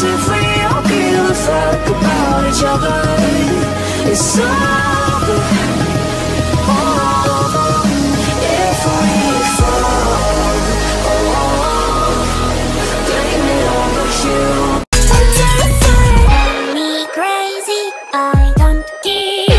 if we don't give a fuck about each other, it's over. Oh, if we fall, blame it on you. Me crazy, I don't care.